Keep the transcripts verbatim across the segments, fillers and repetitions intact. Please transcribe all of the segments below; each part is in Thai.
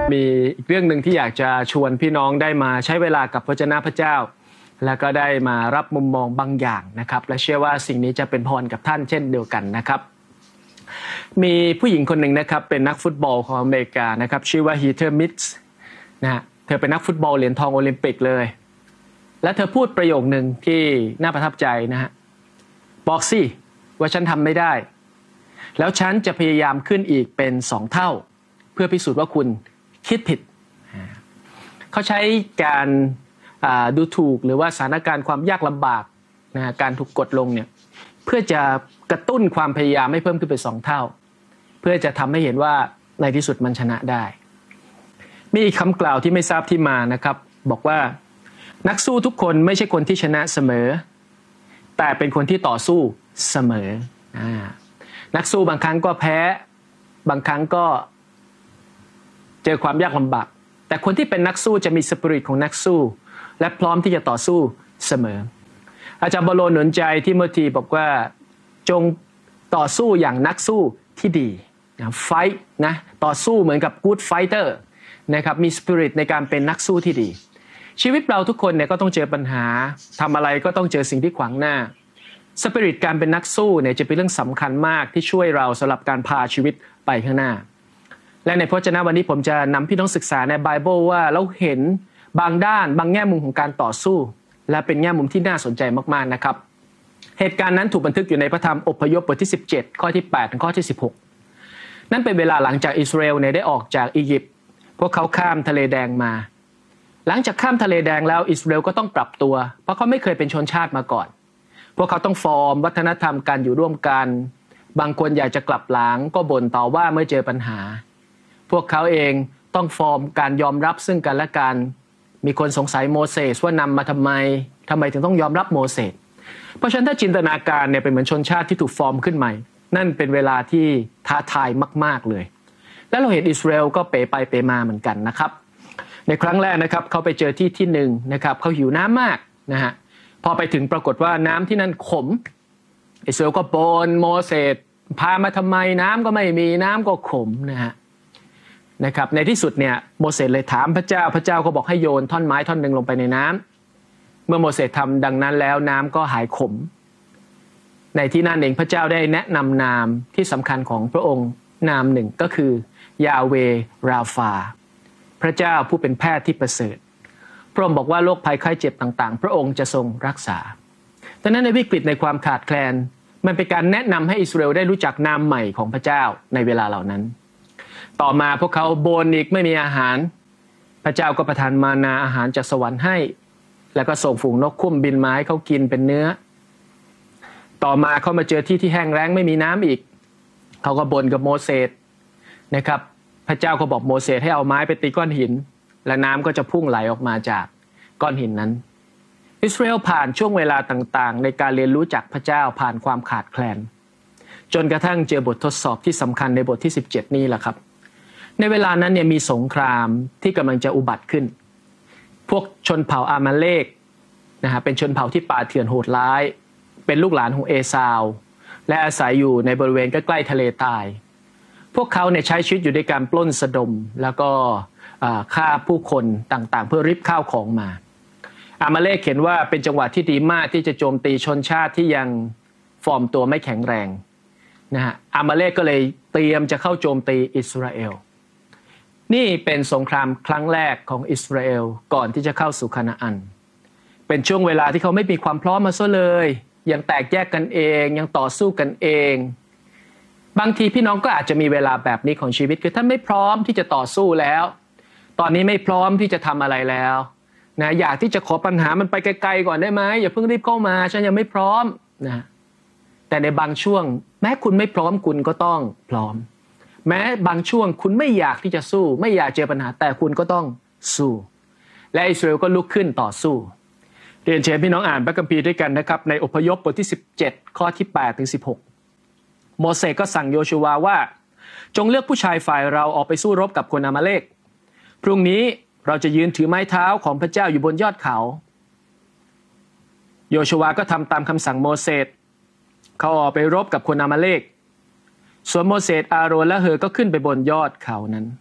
มีอีกเรื่องหนึ่งที่อยากจะชวนพี่น้องได้มาใช้เวลากับพระเจ้าพระเจ้าแล้วก็ได้มารับมุมมองบางอย่างนะครับและเชื่อว่าสิ่งนี้จะเป็นพรกับท่านเช่นเดียวกันนะครับมีผู้หญิงคนหนึ่งนะครับเป็นนักฟุตบอลของอเมริกานะครับชื่อว่าฮีเธอร์มิทส์นะฮะเธอเป็นนักฟุตบอลเหรียญทองโอลิมปิกเลยและเธอพูดประโยคนึงที่น่าประทับใจนะฮะบอกสิว่าฉันทำไม่ได้แล้วฉันจะพยายามขึ้นอีกเป็นสองเท่าเพื่อพิสูจน์ว่าคุณคิดผิดเขาใช้การดูถูกหรือว่าสถานการณ์ความยากลำบากนะการถูกกดลงเนี่ยเพื่อจะกระตุ้นความพยายามให้เพิ่มขึ้นเป็นสองเท่าเพื่อจะทำให้เห็นว่าในที่สุดมันชนะได้มีอีกคำกล่าวที่ไม่ทราบที่มานะครับบอกว่านักสู้ทุกคนไม่ใช่คนที่ชนะเสมอแต่เป็นคนที่ต่อสู้เสมอนักสู้บางครั้งก็แพ้บางครั้งก็เจอความยากลำบากแต่คนที่เป็นนักสู้จะมีสปิริตของนักสู้และพร้อมที่จะต่อสู้เสมออาจารย์เปาโลหนุนใจทิโมธีบอกว่าจงต่อสู้อย่างนักสู้ที่ดีนะไฟท์นะต่อสู้เหมือนกับ good fighter นะครับมีสปิริตในการเป็นนักสู้ที่ดีชีวิตเราทุกคนเนี่ยก็ต้องเจอปัญหาทำอะไรก็ต้องเจอสิ่งที่ขวางหน้าสปิริตการเป็นนักสู้เนี่ยจะเป็นเรื่องสำคัญมากที่ช่วยเราสำหรับการพาชีวิตไปข้างหน้าและในพระวจนะวันนี้ผมจะนำพี่น้องศึกษาในไบเบิลว่าเราเห็นบางด้านบางแง่มุมของการต่อสู้และเป็นแง่มุมที่น่าสนใจมากๆนะครับเหตุการณ์นั้นถูกบันทึกอยู่ในพระธรรมอพยพบทที่สิบเจ็ดข้อที่แปดถึงข้อที่สิบหกนั่นเป็นเวลาหลังจากอิสราเอลเนี่ยได้ออกจากอียิปต์พวกเขาข้ามทะเลแดงมาหลังจากข้ามทะเลแดงแล้วอิสราเอลก็ต้องปรับตัวเพราะเขาไม่เคยเป็นชนชาติมาก่อนพวกเขาต้องฟอร์มวัฒนธรรมการอยู่ร่วมกันบางคนอยากจะกลับหลังก็บ่นต่อว่าเมื่อเจอปัญหาพวกเขาเองต้องฟอร์มการยอมรับซึ่งกันและกันมีคนสงสัยโมเสสว่านำมาทำไมทำไมถึงต้องยอมรับโมเสสเพราะฉะนั้นถ้าจินตนาการเนี่ยเป็นเหมือนชนชาติที่ถูกฟอร์มขึ้นใหม่นั่นเป็นเวลาที่ท้าทายมากๆเลยแล้วเราเห็นอิสราเอลก็เป๋ไปเป๋มาเหมือนกันนะครับในครั้งแรกนะครับเขาไปเจอที่ที่หนึ่งนะครับเขาหิวน้ำมากนะฮะพอไปถึงปรากฏว่าน้ำที่นั่นขมอิสราเอลก็บ่นโมเสสพามาทำไมน้ำก็ไม่มีน้ำก็ขมนะฮะนะครับในที่สุดเนี่ยโมเสสเลยถามพระเจ้าพระเจ้าก็บอกให้โยนท่อนไม้ท่อนหนึ่งลงไปในน้ำเมื่อโมเสสทำดังนั้นแล้วน้ำก็หายขมในที่นั่นเองพระเจ้าได้แนะนำนามที่สำคัญของพระองค์นามหนึ่งก็คือยาเวราฟาพระเจ้าผู้เป็นแพทย์ที่ประเสริฐพระองค์บอกว่าโรคภัยไข้เจ็บต่างๆพระองค์จะทรงรักษาดังนั้นในวิกฤตในความขาดแคลนมันเป็นการแนะนำให้อิสราเอลได้รู้จักนามใหม่ของพระเจ้าในเวลาเหล่านั้นต่อมาพวกเขาบ่นอีกไม่มีอาหารพระเจ้าก็ประทานมานาอาหารจากสวรรค์ให้แล้วก็ส่งฝูงนกคุ้มบินมาให้เขากินเป็นเนื้อต่อมาเขามาเจอที่ที่แห้งแล้งไม่มีน้ำอีกเขาก็บ่นกับโมเสสนะครับพระเจ้าก็บอกโมเสสให้เอาไม้ไปตีก้อนหินและน้ำก็จะพุ่งไหลออกมาจากก้อนหินนั้นอิสราเอลผ่านช่วงเวลาต่างๆในการเรียนรู้จักพระเจ้าผ่านความขาดแคลนจนกระทั่งเจอบททดสอบที่สำคัญในบทที่สิบเจ็ดนี่แหละครับในเวลานั้นเนี่ยมีสงครามที่กำลังจะอุบัติขึ้นพวกชนเผ่าอามาเลกนะฮะเป็นชนเผ่าที่ป่าเถื่อนโหดร้ายเป็นลูกหลานของเอซาวและอาศัยอยู่ในบริเวณใกล้ๆทะเลทรายพวกเขาเนี่ยใช้ชีวิตอยู่ในการปล้นสะดมแล้วก็ฆ่าผู้คนต่างๆเพื่อริบข้าวของมาอามาเลกเห็นว่าเป็นจังหวะที่ดีมากที่จะโจมตีชนชาติที่ยังฟอร์มตัวไม่แข็งแรงนะฮะอามาเลกก็เลยเตรียมจะเข้าโจมตีอิสราเอลนี่เป็นสงครามครั้งแรกของอิสราเอลก่อนที่จะเข้าสู่คานาอันเป็นช่วงเวลาที่เขาไม่มีความพร้อมมาซะเลยยังแตกแยกกันเองยังต่อสู้กันเองบางทีพี่น้องก็อาจจะมีเวลาแบบนี้ของชีวิตคือท่านไม่พร้อมที่จะต่อสู้แล้วตอนนี้ไม่พร้อมที่จะทำอะไรแล้วนะอยากที่จะขอปัญหามันไปไกลๆก่อนได้ไหมอย่าเพิ่งรีบเข้ามาฉันยังไม่พร้อมนะแต่ในบางช่วงแม้คุณไม่พร้อมคุณก็ต้องพร้อมแม้บางช่วงคุณไม่อยากที่จะสู้ไม่อยากเจอปัญหาแต่คุณก็ต้องสู้และอิสราเอลก็ลุกขึ้นต่อสู้เรียนเชิญพี่น้องอ่านพระคัมภีร์ด้วยกันนะครับในอพยพบทที่สิบเจ็ดข้อที่แปดถึงสิบหกโมเสสก็สั่งโยชูวาว่าจงเลือกผู้ชายฝ่ายเราออกไปสู้รบกับคนอามาเลกพรุ่งนี้เราจะยืนถือไม้เท้าของพระเจ้าอยู่บนยอดเขาโยชูวาก็ทำตามคำสั่งโมเสสเขาออกไปรบกับคนอามาเลกส่วนโมเสสอาโรนและเฮอก็ขึ้นไปบนยอดเขานั้น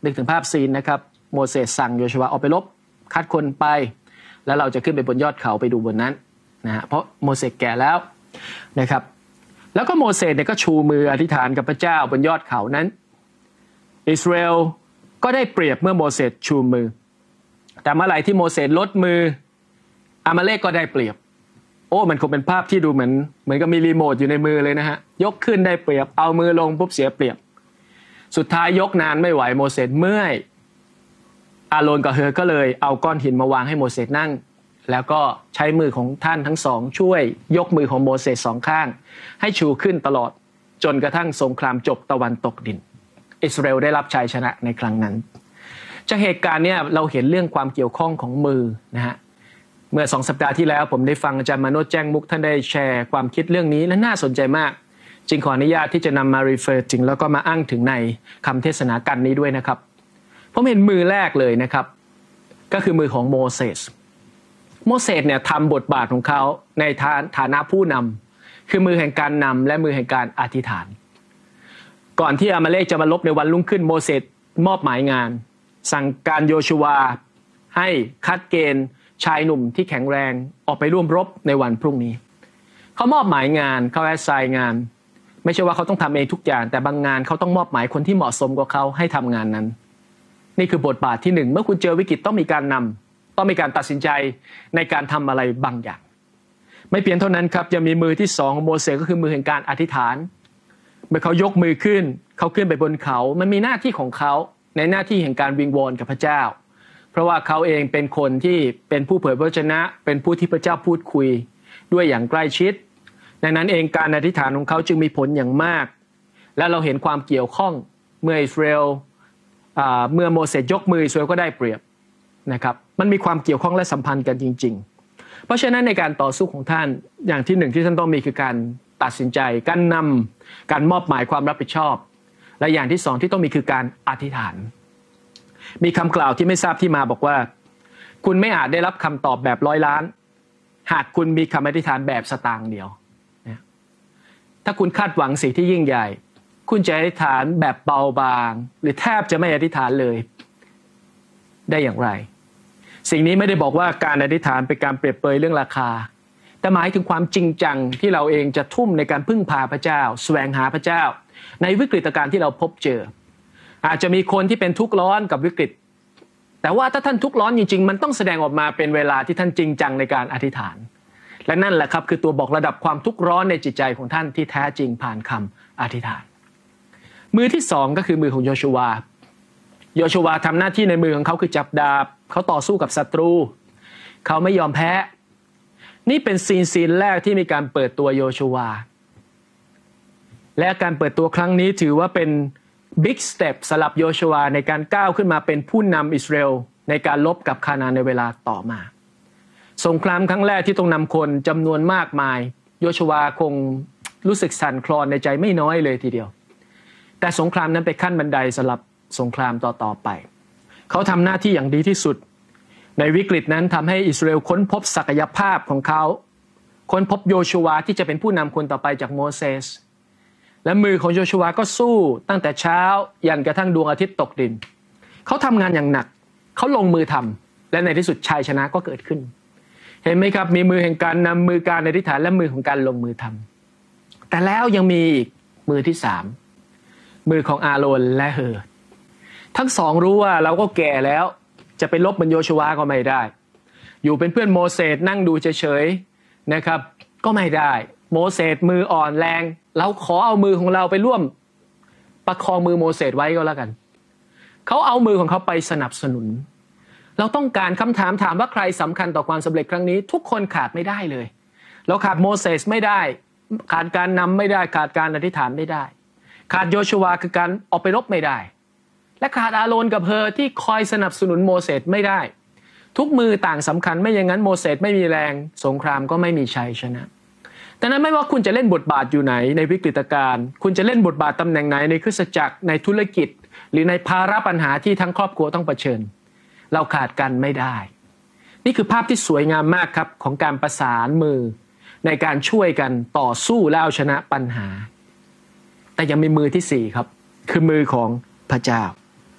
นึกถึงภาพซีนนะครับโมเสสสั่งโยชูวาออกไปรบคัดคนไปแล้วเราจะขึ้นไปบนยอดเขาไปดูบนนั้นนะฮะเพราะโมเสสแก่แล้วนะครับแล้วก็โมเสสเนี่ยก็ชูมืออธิษฐานกับพระเจ้าบนยอดเขานั้นอิสราเอลก็ได้เปรียบเมื่อโมเสสชูมือแต่เมื่อไหร่ที่โมเสสลดมืออามาเลกก็ได้เปรียบโอ้มันคงเป็นภาพที่ดูเหมือนเหมือนกับมีรีโมทอยู่ในมือเลยนะฮะยกขึ้นได้เปรียบเอามือลงปุ๊บเสียเปรียบสุดท้ายยกนานไม่ไหวโมเสสเมื่อยอาโรนกับเฮอก็เลยเอาก้อนหินมาวางให้โมเสสนั่งแล้วก็ใช้มือของท่านทั้งสองช่วยยกมือของโมเสสสองข้างให้ชูขึ้นตลอดจนกระทั่งสงครามจบตะวันตกดินอิสราเอลได้รับชัยชนะในครั้งนั้นจากเหตุการณ์นี้เราเห็นเรื่องความเกี่ยวข้องของมือนะฮะเมื่อสองสัปดาห์ที่แล้วผมได้ฟังอาจารย์มาโนชแจ้งมุกท่านได้แชร์ความคิดเรื่องนี้และน่าสนใจมากจึงขออนุญาตที่จะนำมารีเฟอร์ถึงแล้วก็มาอ้างถึงในคำเทศนากันนี้ด้วยนะครับผมเห็นมือแรกเลยนะครับก็คือมือของโมเสสโมเสสเนี่ยทำบทบาทของเขาในฐานะผู้นำคือมือแห่งการนำและมือแห่งการอธิษฐานก่อนที่อามาเลกจะมาลบในวันรุ่งขึ้นโมเสสมอบหมายงานสั่งการโยชูวาให้คัดเกณฑ์ชายหนุ่มที่แข็งแรงออกไปร่วมรบในวันพรุ่งนี้เขามอบหมายงานเขาแอสไซน์งานไม่ใช่ว่าเขาต้องทำเองทุกอย่างแต่บางงานเขาต้องมอบหมายคนที่เหมาะสมกว่าเขาให้ทำงานนั้นนี่คือบทบาทที่หนึ่งเมื่อคุณเจอวิกฤตต้องมีการนำต้องมีการตัดสินใจในการทำอะไรบางอย่างไม่เพียงเท่านั้นครับยังมีมือที่สองของโมเสสก็คือมือแห่งการอธิษฐานเมื่อเขายกมือขึ้นเขาขึ้นไปบนเขามันมีหน้าที่ของเขาในหน้าที่แห่งการวิงวอนกับพระเจ้าเพราะว่าเขาเองเป็นคนที่เป็นผู้เผยพระวจนะเป็นผู้ที่พระเจ้าพูดคุยด้วยอย่างใกล้ชิดดังนั้นเองการอธิษฐานของเขาจึงมีผลอย่างมากและเราเห็นความเกี่ยวข้องเมื่ออิสราเอลเมื่อโมเสสยกมืออิสราเอลก็ได้เปรียบนะครับมันมีความเกี่ยวข้องและสัมพันธ์กันจริงๆเพราะฉะนั้นในการต่อสู้ของท่านอย่างที่หนึ่งที่ท่านต้องมีคือการตัดสินใจการนำการมอบหมายความรับผิดชอบและอย่างที่สองที่ต้องมีคือการอธิษฐานมีคำกล่าวที่ไม่ทราบที่มาบอกว่าคุณไม่อาจได้รับคำตอบแบบร้อยล้านหากคุณมีคำอธิษฐานแบบสตางค์เดียวถ้าคุณคาดหวังสิ่งที่ยิ่งใหญ่คุณจะอธิษฐานแบบเบาบางหรือแทบจะไม่อธิษฐานเลยได้อย่างไรสิ่งนี้ไม่ได้บอกว่าการอธิษฐานเป็นการเปรียบเปรยเรื่องราคาแต่หมายถึงความจริงจังที่เราเองจะทุ่มในการพึ่งพาพระเจ้าแสวงหาพระเจ้าในวิกฤตการณ์ที่เราพบเจออาจจะมีคนที่เป็นทุกข์ร้อนกับวิกฤตแต่ว่าถ้าท่านทุกข์ร้อนจริงๆมันต้องแสดงออกมาเป็นเวลาที่ท่านจริงจังในการอธิษฐานและนั่นแหละครับคือตัวบอกระดับความทุกข์ร้อนในจิตใจของท่านที่แท้จริงผ่านคำอธิษฐานมือที่สองก็คือมือของโยชูวาโยชูวาทำหน้าที่ในมือของเขาคือจับดาบเขาต่อสู้กับศัตรูเขาไม่ยอมแพ้นี่เป็นซีนซีนแรกที่มีการเปิดตัวโยชูวาและการเปิดตัวครั้งนี้ถือว่าเป็นบิ๊กสเต็ปสำหรับโยชูวาในการก้าวขึ้นมาเป็นผู้นำอิสราเอลในการลบกับคานาานในเวลาต่อมาสงครามครั้งแรกที่ต้องนำคนจำนวนมากมายโยชูวาคงรู้สึกสั่นคลอนในใจไม่น้อยเลยทีเดียวแต่สงครามนั้นเป็นขั้นบันไดสำหรับสงครามต่อๆไปเขาทำหน้าที่อย่างดีที่สุดในวิกฤตนั้นทำให้อิสราเอลค้นพบศักยภาพของเขาค้นพบโยชูวาที่จะเป็นผู้นำคนต่อไปจากโมเสสและมือของโยชูวาก็สู้ตั้งแต่เช้ายันกระทั่งดวงอาทิตย์ตกดินเขาทำงานอย่างหนักเขาลงมือทำและในที่สุดชัยชนะก็เกิดขึ้นเห็นไหมครับมีมือแห่งการนำมือการอธิษฐานและมือของการลงมือทำแต่แล้วยังมีอีกมือที่สามมือของอาโรนและเฮอทั้งสองรู้ว่าเราก็แก่แล้วจะไปลบเหมือนโยชูวาก็ไม่ได้อยู่เป็นเพื่อนโมเสสนั่งดูเฉยๆนะครับก็ไม่ได้โมเสสมืออ่อนแรงเราขอเอามือของเราไปร่วมประคองมือโมเสสไว้ก็แล้วกันเขาเอามือของเขาไปสนับสนุนเราต้องการคำถามถามว่าใครสำคัญต่อความสำเร็จครั้งนี้ทุกคนขาดไม่ได้เลยเราขาดโมเสสไม่ได้ขาดการนำไม่ได้ขาดการอธิษฐานไม่ได้ขาดโยชูวาคือการออกไปรบไม่ได้และขาดอาโรนกับเฮอที่คอยสนับสนุนโมเสสไม่ได้ทุกมือต่างสำคัญไม่อย่างนั้นโมเสสไม่มีแรงสงครามก็ไม่มีชัยชนะแต่นั้นไม่ว่าคุณจะเล่นบทบาทอยู่ไหนในวิกฤตการณ์คุณจะเล่นบทบาทตำแหน่งไหนในคริสตจักรในธุรกิจหรือในภาระปัญหาที่ทั้งครอบครัวต้องเผชิญเราขาดกันไม่ได้นี่คือภาพที่สวยงามมากครับของการประสานมือในการช่วยกันต่อสู้แล้วชนะปัญหาแต่ยังมีมือที่สี่ครับคือมือของพระเจ้า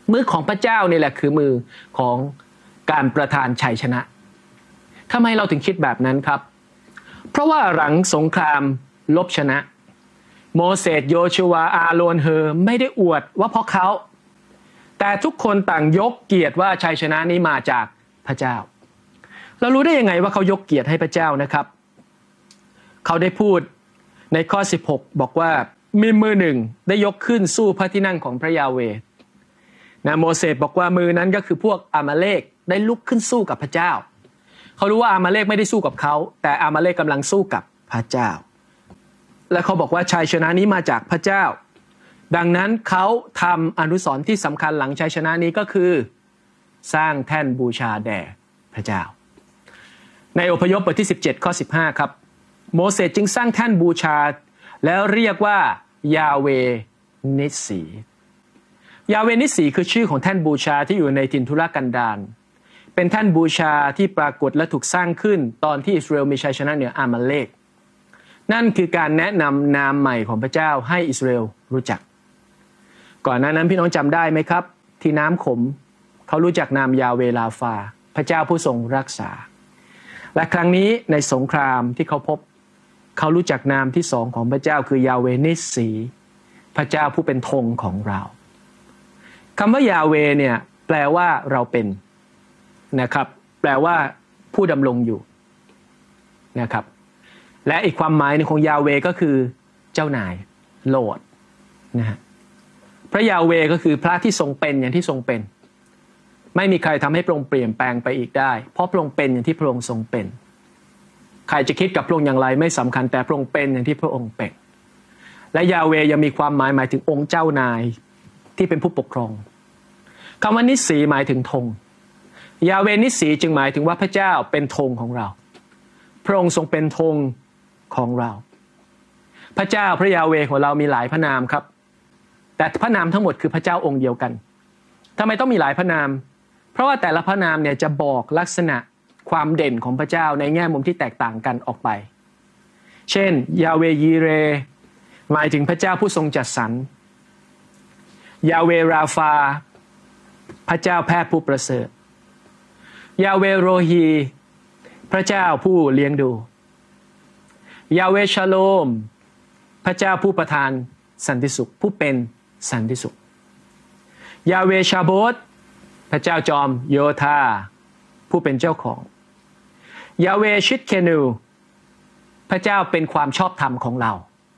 มือของพระเจ้านี่แหละคือมือของการประทานชัยชนะทำไมเราถึงคิดแบบนั้นครับเพราะว่าหลังสงครามลบชนะโมเสสโยชูวาอาโรนเฮอไม่ได้อวดว่าเพราะเขาแต่ทุกคนต่างยกเกียรติว่าชัยชนะนี้มาจากพระเจ้าเรารู้ได้ยังไงว่าเขายกเกียรติให้พระเจ้านะครับเขาได้พูดในข้อสิบหกบอกว่ามีมือหนึ่งได้ยกขึ้นสู้พระที่นั่งของพระยาเวห์นะโมเสสบอกว่ามือนั้นก็คือพวกอามาเลกได้ลุกขึ้นสู้กับพระเจ้าเขารู้ว่าอามาเลกไม่ได้สู้กับเขาแต่อามาเลกกำลังสู้กับพระเจ้าและเขาบอกว่าชัยชนะนี้มาจากพระเจ้าดังนั้นเขาทำอนุสรณ์ที่สำคัญหลังชัยชนะนี้ก็คือสร้างแท่นบูชาแด่พระเจ้าในอพยพบทที่สิบเจ็ดข้อสิบห้าครับโมเสสจึงสร้างแท่นบูชาแล้วเรียกว่ายาเวนิสสียาเวนิสสีคือชื่อของแท่นบูชาที่อยู่ในถิ่นทุรกันดารเป็นแท่นบูชาที่ปรากฏและถูกสร้างขึ้นตอนที่อิสราเอลมีชัยชนะเหนืออามาเลกนั่นคือการแนะนำนามใหม่ของพระเจ้าให้อิสราเอลรู้จักก่อนหน้านั้นพี่น้องจำได้ไหมครับที่น้ำขมเขารู้จักนามยาเวลาฟาพระเจ้าผู้ทรงรักษาและครั้งนี้ในสงครามที่เขาพบเขารู้จักนามที่สองของพระเจ้าคือยาเวนิสสีพระเจ้าผู้เป็นธงของเราคำว่ายาเวเนี่ยแปลว่าเราเป็นนะครับแปลว่าผู้ดำรงอยู่นะครับและอีกความหมายหนึ่งของยาเวก็คือเจ้านายโลดนะฮะพระยาเวก็คือพระที่ทรงเป็นอย่างที่ทรงเป็นไม่มีใครทำให้พระองค์เปลี่ยนแปลงไปอีกได้เพราะพระองค์เป็นอย่างที่พระองค์ทรงเป็นใครจะคิดกับพระองค์อย่างไรไม่สำคัญแต่พระองค์เป็นอย่างที่พระองค์เป็นและยาเวยังมีความหมายหมายถึงองค์เจ้านายที่เป็นผู้ปกครองคำว่านิสสีหมายถึงธงยาเวนิสสีจึงหมายถึงว่าพระเจ้าเป็นธงของเราพระองค์ทรงเป็นธงของเราพระเจ้าพระยาเวของเรามีหลายพระนามครับแต่พระนามทั้งหมดคือพระเจ้าองค์เดียวกันทำไมต้องมีหลายพระนามเพราะว่าแต่ละพระนามเนี่ยจะบอกลักษณะความเด่นของพระเจ้าในแง่มุมที่แตกต่างกันออกไปเช่นยาเวยีเรหมายถึงพระเจ้าผู้ทรงจัดสรรยาเวราฟาพระเจ้าแพทย์ผู้ประเสริฐยาเวโรฮีพระเจ้าผู้เลี้ยงดูยาเวชาโลมพระเจ้าผู้ประทานสันติสุขผู้เป็นสันติสุขยาเวชาโบตพระเจ้าจอมโยธาผู้เป็นเจ้าของยาเวชิดเคนูพระเจ้าเป็นความชอบธรรมของเรา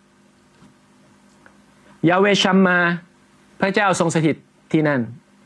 ยาเวชัมมาพระเจ้าทรงสถิตที่นั่น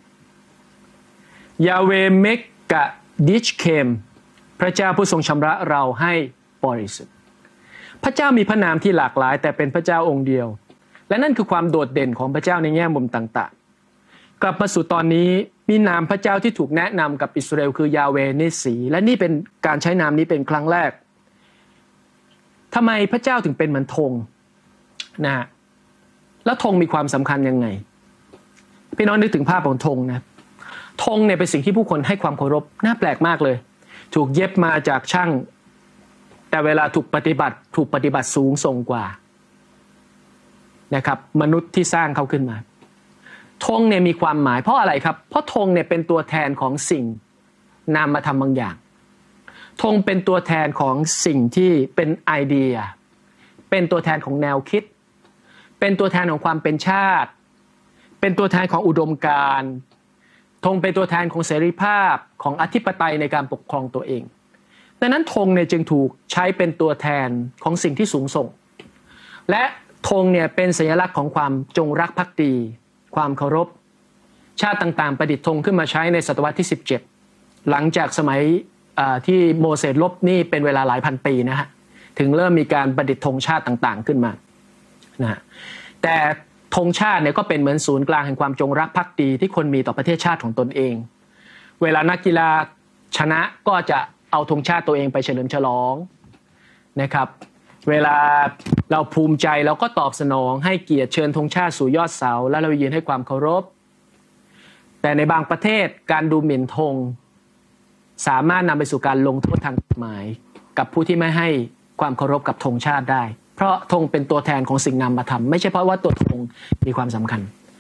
ยาเวเมกกะดิชเคมพระเจ้าผู้ทรงชำระเราให้บริสุทธิ์พระเจ้ามีพระนามที่หลากหลายแต่เป็นพระเจ้าองค์เดียวและนั่นคือความโดดเด่นของพระเจ้าในแง่มุมต่างๆกลับมาสู่ตอนนี้มีนามพระเจ้าที่ถูกแนะนำกับอิสราเอลคือยาเวนิสสีและนี่เป็นการใช้นามนี้เป็นครั้งแรกทำไมพระเจ้าถึงเป็นเหมือนธงนะแล้วธงมีความสำคัญยังไงพี่น้องนึกถึงภาพของธงนะธงเนี่ยเป็นสิ่งที่ผู้คนให้ความเคารพน่าแปลกมากเลยถูกเย็บมาจากช่างแต่เวลาถูกปฏิบัติถูกปฏิบัติสูงส่งกว่านะครับมนุษย์ที่สร้างเขาขึ้นมาธงเนี่ยมีความหมายเพราะอะไรครับเพราะธงเนี่ยเป็นตัวแทนของสิ่งนามธรรมบางอย่างธงเป็นตัวแทนของสิ่งที่เป็นไอเดียเป็นตัวแทนของแนวคิดเป็นตัวแทนของความเป็นชาติเป็นตัวแทนของอุดมการณ์ธงเป็นตัวแทนของเสรีภาพของอธิปไตยในการปกครองตัวเองดังนั้นธงเนี่ยจึงถูกใช้เป็นตัวแทนของสิ่งที่สูงส่งและธงเนี่ยเป็นสัญลักษณ์ของความจงรักภักดีความเคารพชาติต่างๆประดิษฐ์ธงขึ้นมาใช้ในศตวรรษที่สิบเจ็ดหลังจากสมัยที่โมเสสลบนี่เป็นเวลาหลายพันปีนะฮะถึงเริ่มมีการประดิษฐ์ธงชาติต่างๆขึ้นมานะฮะแต่ธงชาติเนี่ยก็เป็นเหมือนศูนย์กลางแห่งความจงรักภักดีที่คนมีต่อประเทศชาติของตนเองเวลานักกีฬาชนะก็จะเอาธงชาติตัวเองไปเฉลิมฉลองนะครับเวลาเราภูมิใจเราก็ตอบสนองให้เกียรติเชิญธงชาติสู่ยอดเสาแล้วเรายืนให้ความเคารพแต่ในบางประเทศการดูหมิ่นธงสามารถนำไปสู่การลงโทษทางกฎหมายกับผู้ที่ไม่ให้ความเคารพกับธงชาติได้เพราะธงเป็นตัวแทนของสิ่งนามธรรมไม่ใช่เพราะว่าตัวธงมีความสำคัญ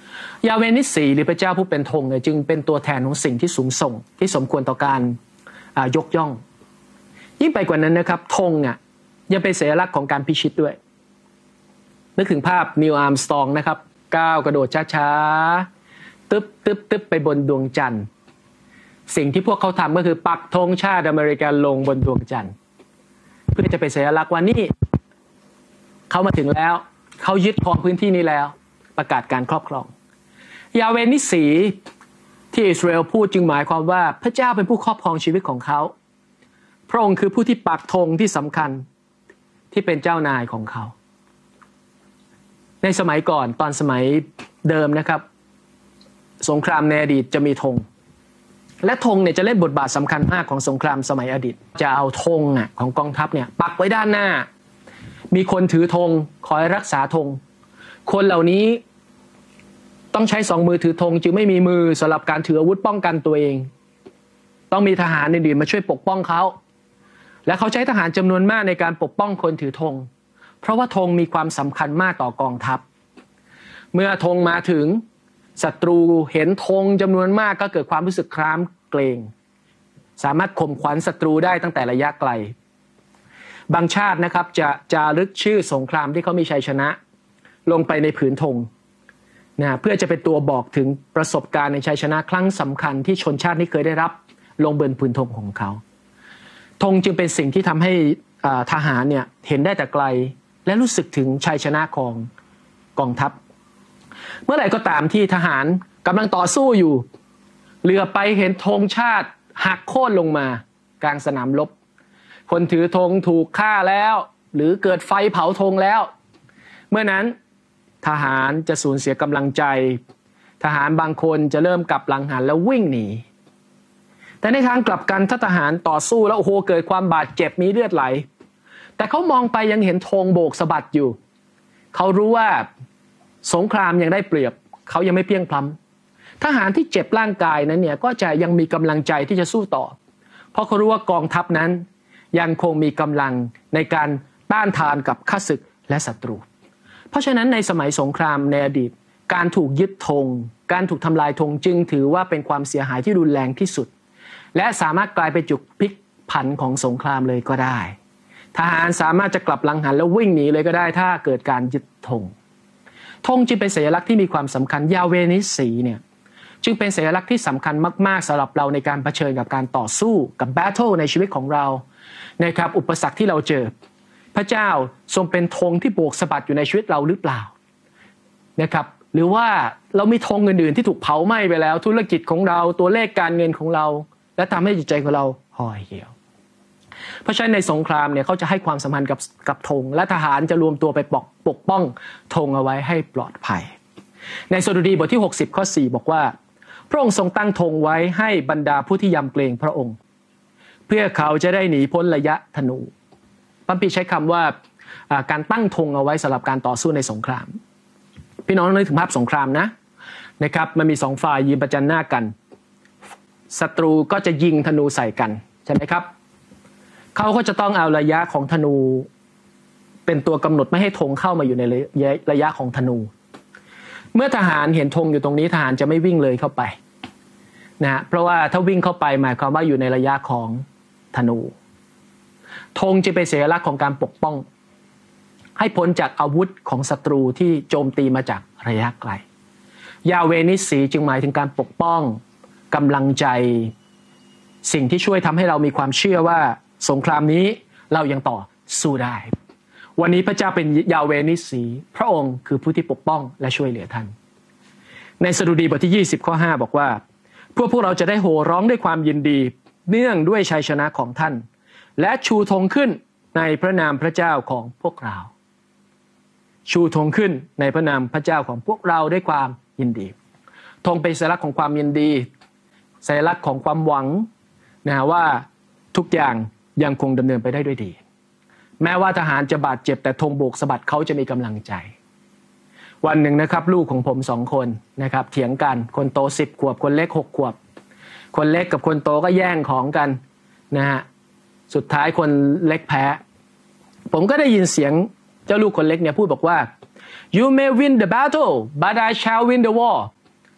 ยาเวนิสีหรือพระเจ้าผู้เป็นธงเนี่ยจึงเป็นตัวแทนของสิ่งที่สูงส่งที่สมควรต่อการยกย่องยิ่งไปกว่านั้นนะครับธงเนี่ยยังเป็นสัญลักษณ์ของการพิชิตด้วยนึกถึงภาพนิวอาร์มสตรองนะครับก้าวกระโดดช้าๆตึ๊บตึ๊บตึ๊บไปบนดวงจันทร์สิ่งที่พวกเขาทำก็คือปักธงชาติอเมริกันลงบนดวงจันทร์เพื่อจะเป็นสัญลักษณ์ว่านี่เขามาถึงแล้วเขายึดครองพื้นที่นี้แล้วประกาศการครอบครองยาเวนิสีที่อิสราเอลพูดจึงหมายความว่าพระเจ้าเป็นผู้ครอบครองชีวิตของเขาพระองค์คือผู้ที่ปักธงที่สำคัญที่เป็นเจ้านายของเขาในสมัยก่อนตอนสมัยเดิมนะครับสงครามในอดีตจะมีธงและธงเนี่ยจะเล่นบทบาทสำคัญมากของสงครามสมัยอดีตจะเอาธงอ่ะของกองทัพเนี่ยปักไว้ด้านหน้ามีคนถือธงคอยรักษาธงคนเหล่านี้ต้องใช้สองมือถือธงจึงไม่มีมือสำหรับการถืออาวุธป้องกันตัวเองต้องมีทหารอื่นๆมาช่วยปกป้องเขาและเขาใช้ทหารจำนวนมากในการปกป้องคนถือธงเพราะว่าธงมีความสำคัญมากต่อกองทัพเมื่อธงมาถึงศัตรูเห็นธงจำนวนมากก็เกิดความรู้สึกคร้ามเกรงสามารถข่มขวัญศัตรูได้ตั้งแต่ระยะไกลบางชาตินะครับจะจารึกชื่อสงครามที่เขามีชัยชนะลงไปในผืนธงนะเพื่อจะเป็นตัวบอกถึงประสบการณ์ในชัยชนะครั้งสำคัญที่ชนชาตินี้เคยได้รับลงบนผืนธงของเขาธงจึงเป็นสิ่งที่ทำให้ทหารเนี่ยเห็นได้แต่ไกลและรู้สึกถึงชัยชนะของกองทัพเมื่อไหร่ก็ตามที่ทหารกำลังต่อสู้อยู่เหลือไปเห็นธงชาติหักโค่นลงมากลางสนามรบคนถือธงถูกฆ่าแล้วหรือเกิดไฟเผาธงแล้วเมื่อนั้นทหารจะสูญเสียกำลังใจทหารบางคนจะเริ่มกลับหลังหันแล้ววิ่งหนีแต่ในทางกลับกันถ้าทหารต่อสู้แล้วโอ้โหเกิดความบาดเจ็บมีเลือดไหลแต่เขามองไปยังเห็นธงโบกสะบัดอยู่เขารู้ว่าสงครามยังได้เปรียบเขายังไม่เพียงพล้ำทหารที่เจ็บร่างกายนั้นเนี่ยก็จะยังมีกำลังใจที่จะสู้ต่อเพราะเขารู้ว่ากองทัพนั้นยังคงมีกำลังในการต้านทานกับข้าศึกและศัตรูเพราะฉะนั้นในสมัยสงครามในอดีตการถูกยึดธงการถูกทำลายธงจึงถือว่าเป็นความเสียหายที่รุนแรงที่สุดและสามารถกลายเป็นจุดพลิกผันของสงครามเลยก็ได้ทหารสามารถจะกลับหลังหันแล้ววิ่งหนีเลยก็ได้ถ้าเกิดการยึดธงธงจึงเป็นสัญลักษณ์ที่มีความสำคัญยาเวนิสีเนี่ยจึงเป็นสัญลักษณ์ที่สำคัญมากๆสำหรับเราในการเผชิญกับการต่อสู้กับแบทเทิลในชีวิตของเรานะครับอุปสรรคที่เราเจอพระเจ้าทรงเป็นธงที่โบกสะบัดอยู่ในชีวิตเราหรือเปล่านะครับหรือว่าเรามีธงอื่นๆที่ถูกเผาไหม้ไปแล้วธุรกิจของเราตัวเลขการเงินของเราและทำให้จิตใจของเราห่อเหี่ยวเพราะฉะนั้นในสงครามเนี่ยเขาจะให้ความสำคัญกับกับธงและทหารจะรวมตัวไปปกปกป้องธงเอาไว้ให้ปลอดภัยในสดุดีบทที่หกสิบข้อสี่บอกว่าพระองค์ทรงตั้งธงไว้ให้บรรดาผู้ที่ยำเกรงพระองค์เพื่อเขาจะได้หนีพ้นระยะธนูพระบิดาใช้คำว่าการตั้งธงเอาไว้สำหรับการต่อสู้ในสงครามพี่น้องนึกถึงภาพสงครามนะนะครับมันมีสองฝ่ายยืนประจันหน้ากันศัตรูก็จะยิงธนูใส่กันใช่ไหมครับเขาก็จะต้องเอาระยะของธนูเป็นตัวกำหนดไม่ให้ธงเข้ามาอยู่ในระยะของธนูเมื่อทหารเห็นธงอยู่ตรงนี้ทหารจะไม่วิ่งเลยเข้าไปนะเพราะว่าถ้าวิ่งเข้าไปหมายความว่าอยู่ในระยะของธนูธงจะเป็นสัญลักษณ์ของการปกป้องให้พ้นจากอาวุธของศัตรูที่โจมตีมาจากระยะไกลยาเวนิสีจึงหมายถึงการปกป้องกำลังใจสิ่งที่ช่วยทำให้เรามีความเชื่อว่าสงครามนี้เรายังต่อสู้ได้วันนี้พระเจ้าเป็นยาเวนิสีพระองค์คือผู้ที่ปกป้องและช่วยเหลือท่านในสดุดีบทที่ยี่สิบข้อห้าบอกว่าพวกพวกเราจะได้โห่ร้องด้วยความยินดีเนื่องด้วยชัยชนะของท่านและชูธงขึ้นในพระนามพระเจ้าของพวกเราชูธงขึ้นในพระนามพระเจ้าของพวกเราด้วยความยินดีธงเป็นสัญลักษณ์ของความยินดีสัญลักษณ์ของความหวังนะว่าทุกอย่างยังคงดำเนินไปได้ด้วยดีแม้ว่าทหารจะบาดเจ็บแต่ธงโบกสะบัดเขาจะมีกำลังใจวันหนึ่งนะครับลูกของผมสองคนนะครับเถียงกันคนโตสิบขวบคนเล็กหกขวบคนเล็กกับคนโตก็แย่งของกันนะฮะสุดท้ายคนเล็กแพ้ผมก็ได้ยินเสียงเจ้าลูกคนเล็กเนี่ยพูดบอกว่า you may win the battle but I shall win the war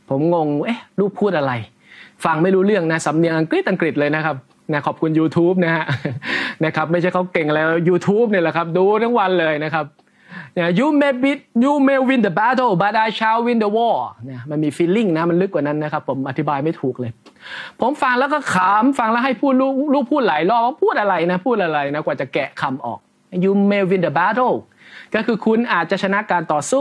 ผมงงเอ๊ะลูกพูดอะไรฟังไม่รู้เรื่องนะสำเนียงอังกฤษอังกฤษเลยนะครับนะขอบคุณ YouTube นะฮะนะครับไม่ใช่เขาเก่งแล้ว YouTube เนี่ยแหละครับดูทั้งวันเลยนะครับ you may be you may win the battle but I shall win the war เนี่ยมันมี feeling นะมันลึกกว่านั้นนะครับผมอธิบายไม่ถูกเลยผมฟังแล้วก็ขำฟังแล้วให้พูดลูกลูกพูดหลายรอบว่าพูดอะไรนะพูดอะไรนะกว่าจะแกะคำออก you may win the battle ก็คือคุณอาจจะชนะการต่อสู้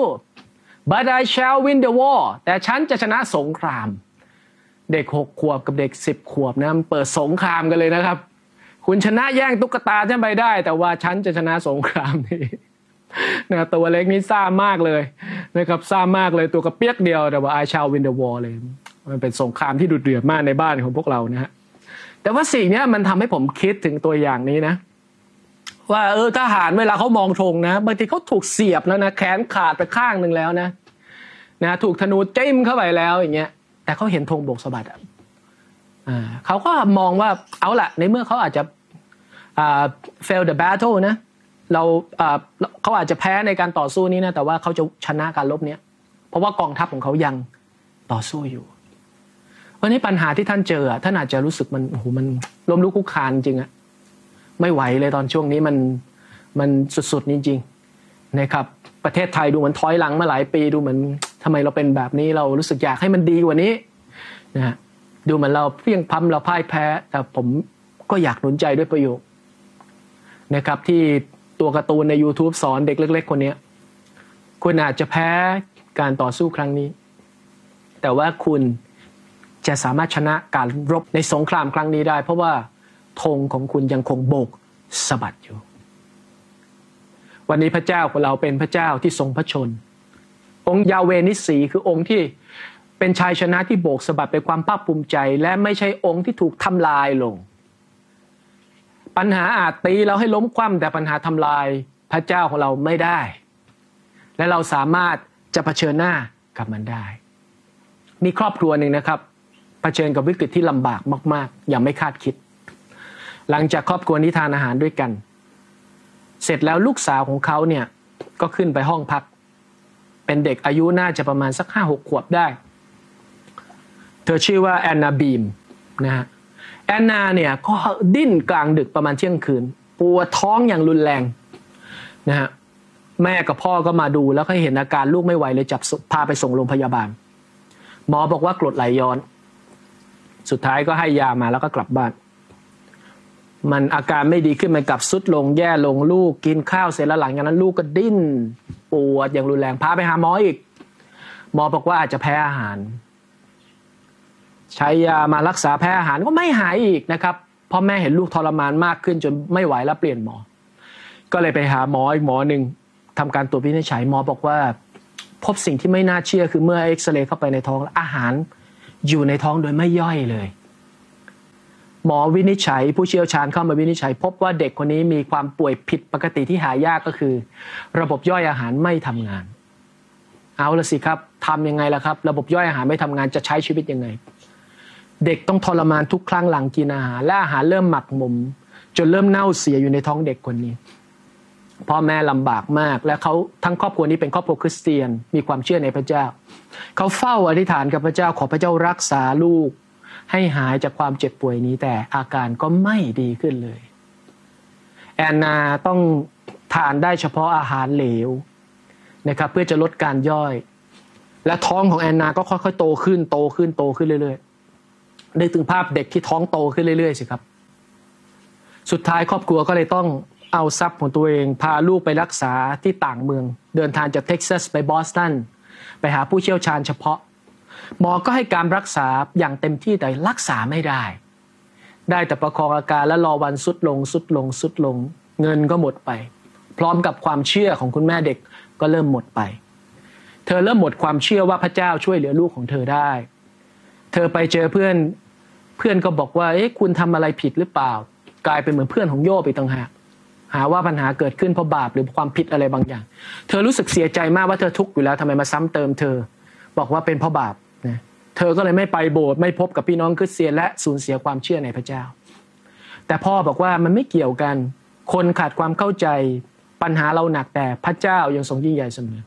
but I shall win the war แต่ฉันจะชนะสงครามเด็กหกขวบกับเด็กสิบขวบนะมันเปิดสงครามกันเลยนะครับคุณชนะแย่งตุ๊กตาฉันไปได้แต่ว่าฉันจะชนะสงครามนี้นะตัวเล็กนี่ซ่ามากเลยนะครับซ่ามากเลยตัวกระเปียกเดียวแต่ว่า I shall win the war เลยมันเป็นสงครามที่ดุเดือดมากในบ้านของพวกเรานะฮะแต่ว่าสิ่งนี้มันทำให้ผมคิดถึงตัวอย่างนี้นะว่าเออทหารเวลาเขามองธงนะบางทีเขาถูกเสียบแล้วนะแขนขาดไปข้างหนึ่งแล้วนะนะถูกธนูจิ้มเข้าไปแล้วอย่างเงี้ยแต่เขาเห็นธงโบกสะบัดอ่ะอ่าเขาก็มองว่าเอาละในเมื่อเขาอาจจะอ่า fail the battle นะเราอ่าเขาอาจจะแพ้ในการต่อสู้นี้นะแต่ว่าเขาจะชนะการรบเนี้ยเพราะว่ากองทัพของเขายังต่อสู้อยู่วันนี้ปัญหาที่ท่านเจอท่านอาจจะรู้สึกมันโอ้โหมันล้มลุกคลุกคลานจริงอะไม่ไหวเลยตอนช่วงนี้มันมันสุดๆจริงๆนะครับประเทศไทยดูเหมือนถอยหลังมาหลายปีดูเหมือนทำไมเราเป็นแบบนี้เรารู้สึกอยากให้มันดีกว่านี้นะฮะดูเหมือนเราเพียงพ้ำเราพ่ายแพ้แต่ผมก็อยากหนุนใจด้วยประโยคนะครับที่ตัวการ์ตูนใน YouTube สอนเด็กเล็กๆคนนี้คุณอาจจะแพ้การต่อสู้ครั้งนี้แต่ว่าคุณจะสามารถชนะการรบในสงครามครั้งนี้ได้เพราะว่าธงของคุณยังคงโบกสะบัดอยู่วันนี้พระเจ้าของเราเป็นพระเจ้าที่ทรงพระชนองค์ยาเวนิสีคือองค์ที่เป็นชัยชนะที่โบกสะบัดเป็นความภาคภูมิใจและไม่ใช่องค์ที่ถูกทำลายลงปัญหาอาจตีเราให้ล้มคว่ำแต่ปัญหาทำลายพระเจ้าของเราไม่ได้และเราสามารถจะเผชิญหน้ากับมันได้มีครอบครัวหนึ่งนะครับเผชิญกับวิกฤตที่ลำบากมากๆอย่างไม่คาดคิดหลังจากครอบครัวนี้ทานอาหารด้วยกันเสร็จแล้วลูกสาวของเขาเนี่ยก็ขึ้นไปห้องพักเป็นเด็กอายุน่าจะประมาณสักห้าหกขวบได้เธอชื่อว่าแอนนาบีมนะฮะแอนนาเนี่ยก็ดิ้นกลางดึกประมาณเที่ยงคืนปวดท้องอย่างรุนแรงนะฮะแม่กับพ่อก็มาดูแล้วก็เห็นอาการลูกไม่ไหวเลยจับพาไปส่งโรงพยาบาลหมอบอกว่ากรดไหลย้อนสุดท้ายก็ให้ยามาแล้วก็กลับบ้านมันอาการไม่ดีขึ้นมันกลับทรุดลงแย่ลงลูกกินข้าวเสร็จแล้วหลังจากนั้นลูกก็ดิ้นปวดอย่างรุนแรงพาไปหาหมออีกหมอบอกว่าอาจจะแพ้อาหารใช้ยามารักษาแพ้อาหารก็ไม่หายอีกนะครับเพราะแม่เห็นลูกทรมานมากขึ้นจนไม่ไหวแล้วเปลี่ยนหมอก็เลยไปหาหมออีกหมอหนึ่งทำการตรวจวินิจฉัยหมอบอกว่าพบสิ่งที่ไม่น่าเชื่อคือเมื่อเอ็กซเรย์เข้าไปในท้องอาหารอยู่ในท้องโดยไม่ย่อยเลยหมอวินิจฉัยผู้เชี่ยวชาญเข้ามาวินิจฉัยพบว่าเด็กคนนี้มีความป่วยผิดปกติที่หายากก็คือระบบย่อยอาหารไม่ทำงานเอาละสิครับทำยังไงล่ะครับระบบย่อยอาหารไม่ทำงานจะใช้ชีวิตยังไงเด็กต้องทรมานทุกครั้งหลังกินอาหารและอาหารเริ่มหมักหมมจนเริ่มเน่าเสียอยู่ในท้องเด็กคนนี้พ่อแม่ลำบากมากและเขาทั้งครอบครัวนี้เป็นครอบครัวคริสเตียนมีความเชื่อในพระเจ้าเขาเฝ้าอธิษฐานกับพระเจ้าขอพระเจ้ารักษาลูกให้หายจากความเจ็บป่วยนี้แต่อาการก็ไม่ดีขึ้นเลยแอนนาต้องทานได้เฉพาะอาหารเหลวนะครับเพื่อจะลดการย่อยและท้องของแอนนาก็ค่อยๆโตขึ้นโตขึ้นโตขึ้นเรื่อยๆนึกถึงภาพเด็กที่ท้องโตขึ้นเรื่อยๆสิครับสุดท้ายครอบครัวก็เลยต้องเอาทรัพย์ของตัวเองพาลูกไปรักษาที่ต่างเมืองเดินทางจากเท็กซัสไปบอสตันไปหาผู้เชี่ยวชาญเฉพาะหมอก็ให้การรักษาอย่างเต็มที่แต่รักษาไม่ได้ได้แต่ประคองอาการและรอวันสุดลงสุดลงสุดลงเงินก็หมดไปพร้อมกับความเชื่อของคุณแม่เด็กก็เริ่มหมดไปเธอเริ่มหมดความเชื่อว่าพระเจ้าช่วยเหลือลูกของเธอได้เธอไปเจอเพื่อนเพื่อนก็บอกว่าเอ๊ะคุณทำอะไรผิดหรือเปล่ากลายเป็นเหมือนเพื่อนของโยบไปต่างหากหาว่าปัญหาเกิดขึ้นเพราะบาปหรือความผิดอะไรบางอย่างเธอรู้สึกเสียใจมากว่าเธอทุกข์อยู่แล้วทำไมมาซ้ำเติมเธอบอกว่าเป็นเพราะบาปนะเธอก็เลยไม่ไปโบสถ์ไม่พบกับพี่น้องคริสเตียนและสูญเสียความเชื่อในพระเจ้าแต่พ่อบอกว่ามันไม่เกี่ยวกันคนขาดความเข้าใจปัญหาเราหนักแต่พระเจ้ายังทรงยิ่งใหญ่เสมอ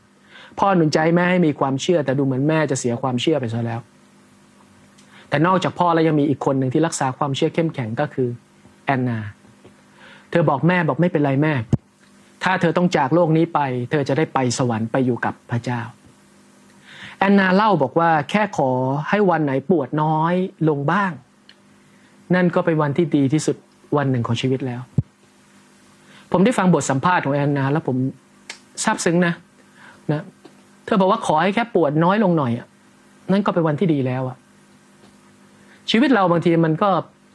พ่อหนุนใจแม่ให้มีความเชื่อแต่ดูเหมือนแม่จะเสียความเชื่อไปซะแล้วแต่นอกจากพ่อแล้วยังมีอีกคนหนึ่งที่รักษาความเชื่อเข้มแข็งก็คือแอนนาเธอบอกแม่บอกไม่เป็นไรแม่ถ้าเธอต้องจากโลกนี้ไปเธอจะได้ไปสวรรค์ไปอยู่กับพระเจ้าแอนนาเล่าบอกว่าแค่ขอให้วันไหนปวดน้อยลงบ้างนั่นก็เป็นวันที่ดีที่สุดวันหนึ่งของชีวิตแล้วผมได้ฟังบทสัมภาษณ์ของแอนนาแล้วผมซาบซึ้งนะนะเธอบอกว่าขอให้แค่ปวดน้อยลงหน่อยอ่ะนั่นก็เป็นวันที่ดีแล้วอ่ะชีวิตเราบางทีมันก็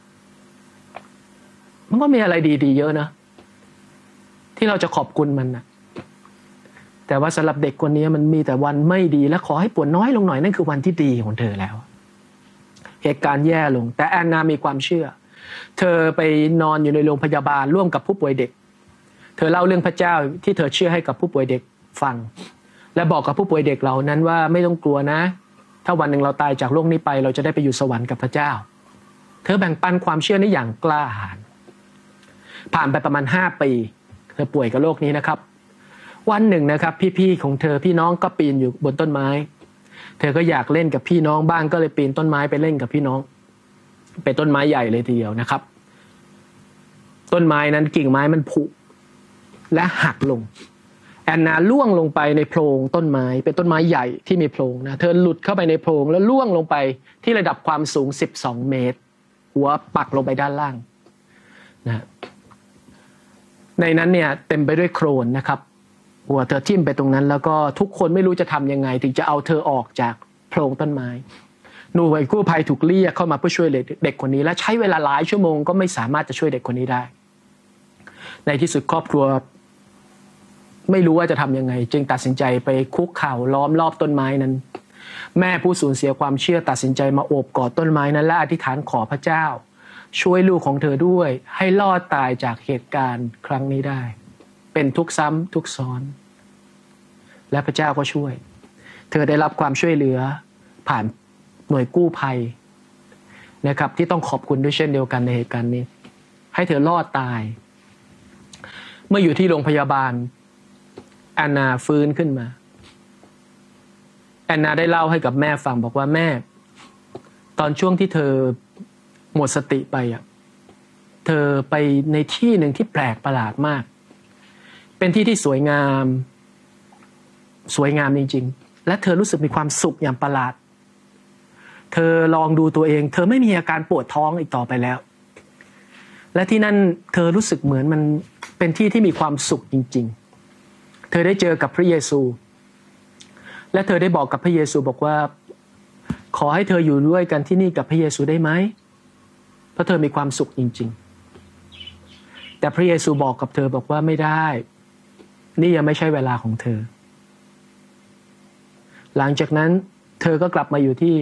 มันก็มีอะไรดีๆเยอะนะที่เราจะขอบคุณมันนะแต่ว่าสำหรับเด็กคนนี้มันมีแต่วันไม่ดีและขอให้ปวดน้อยลงหน่อยนั่นคือวันที่ดีของเธอแล้วเหตุการณ์แย่ลงแต่แอนนามีความเชื่อเธอไปนอนอยู่ในโรงพยาบาลร่วมกับผู้ป่วยเด็กเธอเล่าเรื่องพระเจ้าที่เธอเชื่อให้กับผู้ป่วยเด็กฟังและบอกกับผู้ป่วยเด็กเหล่านั้นว่าไม่ต้องกลัวนะถ้าวันหนึ่งเราตายจากโลกนี้ไปเราจะได้ไปอยู่สวรรค์กับพระเจ้าเธอแบ่งปันความเชื่อนี้อย่างกล้าหาญผ่านไปประมาณห้าปีเธอป่วยกับโรคนี้นะครับวันหนึ่งนะครับพี่ๆของเธอพี่น้องก็ปีนอยู่บนต้นไม้เธอก็อยากเล่นกับพี่น้องบ้างก็เลยปีนต้นไม้ไปเล่นกับพี่น้องเป็นต้นไม้ใหญ่เลยทีเดียวนะครับต้นไม้นั้นกิ่งไม้มันผุและหักลงแอนนาล่วงลงไปในโพรงต้นไม้เป็นต้นไม้ใหญ่ที่มีโพรงนะเธอหลุดเข้าไปในโพรงแล้วล่วงลงไปที่ระดับความสูงสิบสองเมตรหัวปักลงไปด้านล่างนะในนั้นเนี่ยเต็มไปด้วยโคลนนะครับหัวเธอทิ่มไปตรงนั้นแล้วก็ทุกคนไม่รู้จะทำยังไงถึงจะเอาเธอออกจากโพรงต้นไม้หน่วยกู้ภัยถูกเรียกเข้ามาเพื่อช่วยเด็กคนนี้และใช้เวลาหลายชั่วโมงก็ไม่สามารถจะช่วยเด็กคนนี้ได้ในที่สุดครอบครัวไม่รู้ว่าจะทำยังไงจึงตัดสินใจไปคุกเข่าล้อมรอบต้นไม้นั้นแม่ผู้สูญเสียความเชื่อตัดสินใจมาโอบกอดต้นไม้นั้นและอธิษฐานขอพระเจ้าช่วยลูกของเธอด้วยให้รอดตายจากเหตุการณ์ครั้งนี้ได้เป็นทุกซ้ำทุกซ้อนและพระเจ้าก็ช่วยเธอได้รับความช่วยเหลือผ่านหน่วยกู้ภัยนะครับที่ต้องขอบคุณด้วยเช่นเดียวกันในเหตุการณ์นี้ให้เธอรอดตายเมื่ออยู่ที่โรงพยาบาลแอนนาฟื้นขึ้นมาแอนนาได้เล่าให้กับแม่ฟังบอกว่าแม่ตอนช่วงที่เธอหมดสติไปอ่ะเธอไปในที่หนึ่งที่แปลกประหลาดมากเป็นที่ที่สวยงามสวยงามจริงๆและเธอรู้สึกมีความสุขอย่างประหลาดเธอลองดูตัวเองเธอไม่มีอาการปวดท้องอีกต่อไปแล้วและที่นั่นเธอรู้สึกเหมือนมันเป็นที่ที่มีความสุขจริงๆเธอได้เจอกับพระเยซูและเธอได้บอกกับพระเยซูบอกว่าขอให้เธออยู่ด้วยกันที่นี่กับพระเยซูได้ไหมเพราะเธอมีความสุขจริงๆแต่พระเยซูบอกกับเธอบอกว่าไม่ได้นี่ยังไม่ใช่เวลาของเธอหลังจากนั้นเธอก็กลับมาอยู่ที่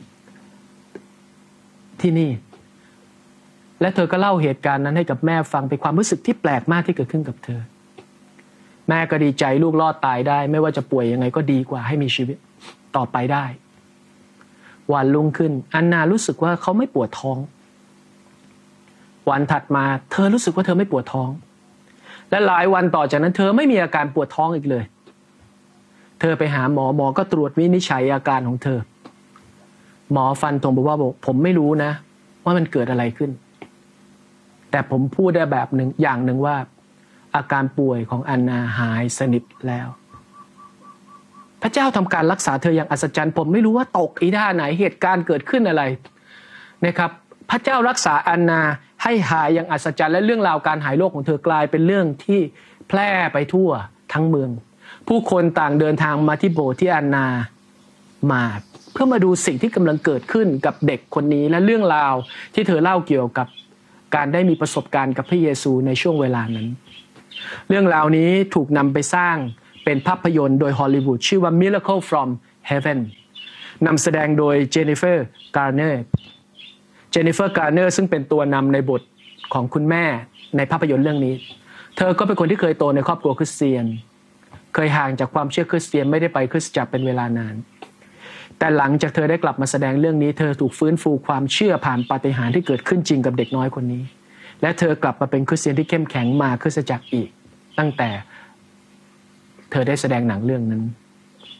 ที่นี่และเธอก็เล่าเหตุการณ์นั้นให้กับแม่ฟังเป็นความรู้สึกที่แปลกมากที่เกิดขึ้นกับเธอแม่ก็ดีใจลูกรอดตายได้ไม่ว่าจะป่วยยังไงก็ดีกว่าให้มีชีวิตต่อไปได้วันรุ่งขึ้นอันนารู้สึกว่าเขาไม่ปวดท้องวันถัดมาเธอรู้สึกว่าเธอไม่ปวดท้องและหลายวันต่อจากนั้นเธอไม่มีอาการปวดท้องอีกเลยเธอไปหาหมอหมอก็ตรวจวินิจฉัยอาการของเธอหมอฟันธงบอกว่าบอกผมไม่รู้นะว่ามันเกิดอะไรขึ้นแต่ผมพูดได้แบบหนึ่งอย่างหนึ่งว่าอาการป่วยของอันนาหายสนิทแล้วพระเจ้าทำการรักษาเธออย่างอัศจรรย์ผมไม่รู้ว่าตกอีท่าไหนเหตุการณ์เกิดขึ้นอะไรนะครับพระเจ้ารักษาอันนาให้หายอย่างอัศจรรย์และเรื่องราวการหายโรคของเธอกลายเป็นเรื่องที่แพร่ไปทั่วทั้งเมืองผู้คนต่างเดินทางมาที่โบสถ์ที่อันนามาเพื่อมาดูสิ่งที่กำลังเกิดขึ้นกับเด็กคนนี้และเรื่องราวที่เธอเล่าเกี่ยวกับการได้มีประสบการณ์กับพระเยซูในช่วงเวลานั้นเรื่องราวนี้ถูกนำไปสร้างเป็นภาพยนตร์โดยฮอลลีวูดชื่อว่า Miracle from Heaven นำแสดงโดยเจนนิเฟอร์การ์เนอร์เจนนิเฟอร์การ์เนอร์ซึ่งเป็นตัวนำในบทของคุณแม่ในภาพยนตร์เรื่องนี้เธอก็เป็นคนที่เคยโตในครอบครัวคริสเตียนเคยห่างจากความเชื่อคริสเตียนไม่ได้ไปคริสตจักรเป็นเวลานานแต่หลังจากเธอได้กลับมาแสดงเรื่องนี้เธอถูกฟื้นฟูความเชื่อผ่านปาฏิหาริย์ที่เกิดขึ้นจริงกับเด็กน้อยคนนี้และเธอกลับมาเป็นคริสเตียนที่เข้มแข็งมาคริสตจักรอีกตั้งแต่เธอได้แสดงหนังเรื่องนั้น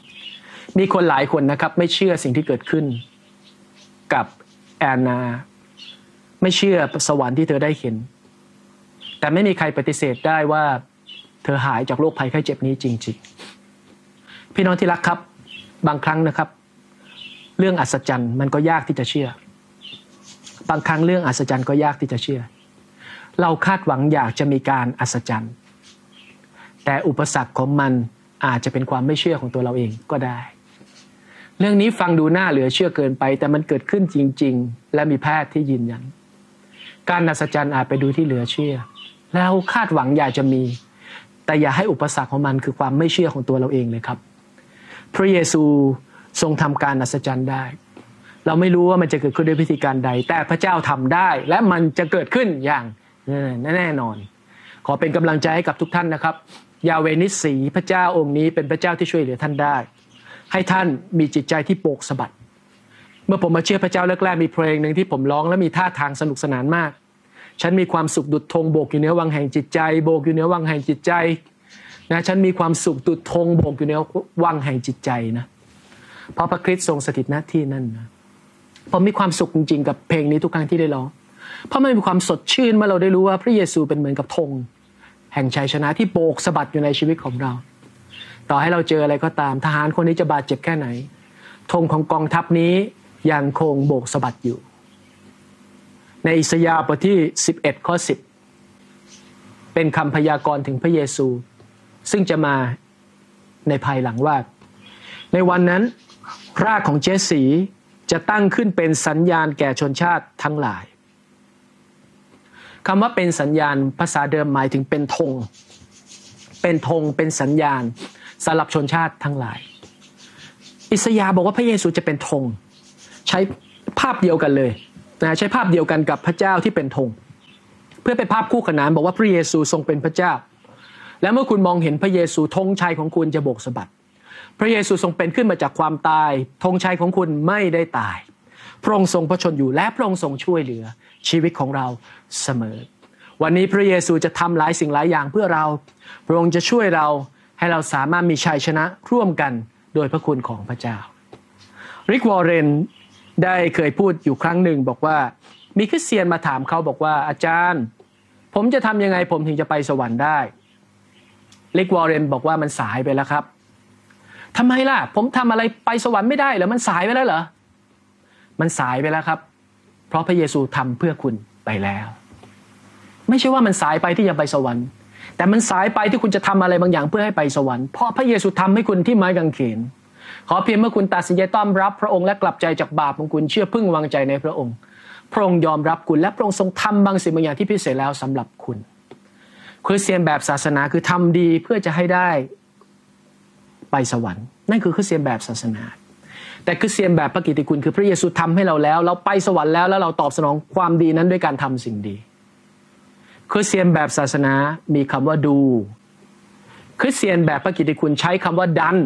มีคนหลายคนนะครับไม่เชื่อสิ่งที่เกิดขึ้นกับแอนนาไม่เชื่อสวรรค์ที่เธอได้เห็นแต่ไม่มีใครปฏิเสธได้ว่าเธอหายจากโรคภัยไข้เจ็บนี้จริงๆพี่น้องที่รักครับบางครั้งนะครับเรื่องอัศจรรย์มันก็ยากที่จะเชื่อบางครั้งเรื่องอัศจรรย์ก็ยากที่จะเชื่อเราคาดหวังอยากจะมีการอัศจรรย์แต่อุปสรรคของมันอาจจะเป็นความไม่เชื่อของตัวเราเองก็ได้เรื่องนี้ฟังดูน่าเหลือเชื่อเกินไปแต่มันเกิดขึ้นจริงๆและมีแพทย์ที่ยืนยันการอัศจรรย์อาจไปดูที่เหลือเชื่อแล้วคาดหวังอยากจะมีแต่อย่าให้อุปสรรคของมันคือความไม่เชื่อของตัวเราเองเลยครับพระเยซูทรงทำการอัศจรรย์ได้เราไม่รู้ว่ามันจะเกิดขึ้นด้วยวิธีการใดแต่พระเจ้าทำได้และมันจะเกิดขึ้นอย่างแน่นอนขอเป็นกำลังใจให้กับทุกท่านนะครับยาเวนิสีพระเจ้าองค์นี้เป็นพระเจ้าที่ช่วยเหลือท่านได้ให้ท่านมีจิตใจที่โปร่งสะบัดเมื่อผมมาเชื่อพระเจ้าแรกๆมีเพลงหนึ่งที่ผมร้องและมีท่าทางสนุกสนานมากฉันมีความสุขดุจธงโบกอยู่เหนือวังแห่งจิตใจโบกอยู่เหนือวังแห่งจิตใจนะฉันมีความสุขดุจธงโบกอยู่เหนือวังแห่งจิตใจนะเพราะพระคริสต์ทรงสถิตณที่นั่นนะผมมีความสุขจริงๆกับเพลงนี้ทุกครั้งที่ได้ร้องเพราะมันมีความสดชื่นเมื่อเราได้รู้ว่าพระเยซูเป็นเหมือนกับธงแห่งชัยชนะที่โบกสะบัดอยู่ในชีวิตของเราต่อให้เราเจออะไรก็ตามทหารคนนี้จะบาดเจ็บแค่ไหนธงของกองทัพนี้ยังคงโบกสะบัดอยู่ในอิสยาห์บทที่สิบเอ็ดข้อสิบเป็นคำพยากรณ์ถึงพระเยซูซึ่งจะมาในภายหลังว่าในวันนั้นรากของเจสสีจะตั้งขึ้นเป็นสัญญาณแก่ชนชาติทั้งหลายคำว่าเป็นสัญญาณภาษาเดิมหมายถึงเป็นธงเป็นธงเป็นสัญญาณสำหรับชนชาติทั้งหลายอิสยาห์บอกว่าพระเยซูจะเป็นธงใช้ภาพเดียวกันเลยนะใช้ภาพเดียวกันกับพระเจ้าที่เป็นธงเพื่อเป็นภาพคู่ขนานบอกว่าพระเยซูทรงเป็นพระเจ้าและเมื่อคุณมองเห็นพระเยซูธงชัยของคุณจะโบกสะบัดพระเยซูทรงเป็นขึ้นมาจากความตายธงชัยของคุณไม่ได้ตายพระองค์ทรงพระชนอยู่และพระองค์ทรงช่วยเหลือชีวิตของเราเสมอวันนี้พระเยซูจะทำหลายสิ่งหลายอย่างเพื่อเราพระองค์จะช่วยเราให้เราสามารถมีชัยชนะร่วมกันโดยพระคุณของพระเจ้าริกวอร์เรนได้เคยพูดอยู่ครั้งหนึ่งบอกว่ามีคริสเตียนมาถามเขาบอกว่าอาจารย์ผมจะทำยังไงผมถึงจะไปสวรรค์ได้ริกวอร์เรนบอกว่ามันสายไปแล้วครับทำไมล่ะผมทำอะไรไปสวรรค์ไม่ได้เหรอมันสายไปแล้วเหรอมันสายไปแล้วครับเพราะพระเยซูทำเพื่อคุณไปแล้วไม่ใช่ว่ามันสายไปที่จะไปสวรรค์แต่มันสายไปที่คุณจะทำอะไรบางอย่างเพื่อให้ไปสวรรค์เพราะพระเยซูทำให้คุณที่ไม้กางเขนขอเพียงเมื่อคุณตัดสินใจต้อนรับพระองค์และกลับใจจากบาปของคุณเชื่อพึ่งวางใจในพระองค์พระองค์ยอมรับคุณและพระองค์ทรงทำบางสิ่งบางอย่างที่พิเศษแล้วสำหรับคุณคริสเตียนแบบศาสนาคือทำดีเพื่อจะให้ได้ไปสวรรค์นั่นคือคริสเตียนแบบศาสนาแต่คริสเตียนแบบพระกิตติคุณคือพระเยซูทำให้เราแล้วเราไปสวรรค์แล้วแล้วเราตอบสนองความดีนั้นด้วยการทำสิ่งดีคริสเตียนแบบศาสนามีคำว่าดูคริสเตียนแบบพระกิตติคุณใช้คำว่าดัน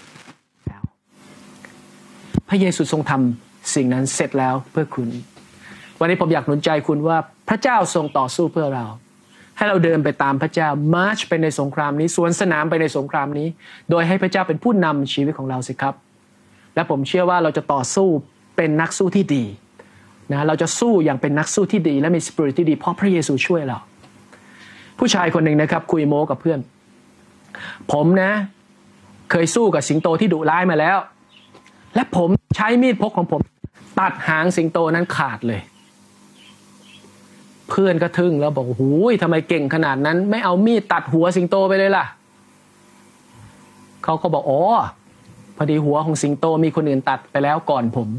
พระเยซูทรงทำสิ่งนั้นเสร็จแล้วเพื่อคุณวันนี้ผมอยากหนุนใจคุณว่าพระเจ้าทรงต่อสู้เพื่อเราให้เราเดินไปตามพระเจ้ามาร์ชไปในสงครามนี้สวนสนามไปในสงครามนี้โดยให้พระเจ้าเป็นผู้นำชีวิตของเราสิครับและผมเชื่อว่าเราจะต่อสู้เป็นนักสู้ที่ดีนะเราจะสู้อย่างเป็นนักสู้ที่ดีและมีสปิริตที่ดีเพราะพระเยซูช่วยเราผู้ชายคนหนึ่งนะครับคุยโม้กับเพื่อนผมนะเคยสู้กับสิงโตที่ดุร้ายมาแล้วและผมใช้มีดพกของผมตัดหางสิงโตนั้นขาดเลยเพื่อนก็ทึ่งแล้วบอกโอ้ยทำไมเก่งขนาดนั้นไม่เอามีดตัดหัวสิงโตไปเลยล่ะเขาก็บอกอ๋อพอดีหัวของสิงโตมีคนอื่นตัดไปแล้วก่อนผม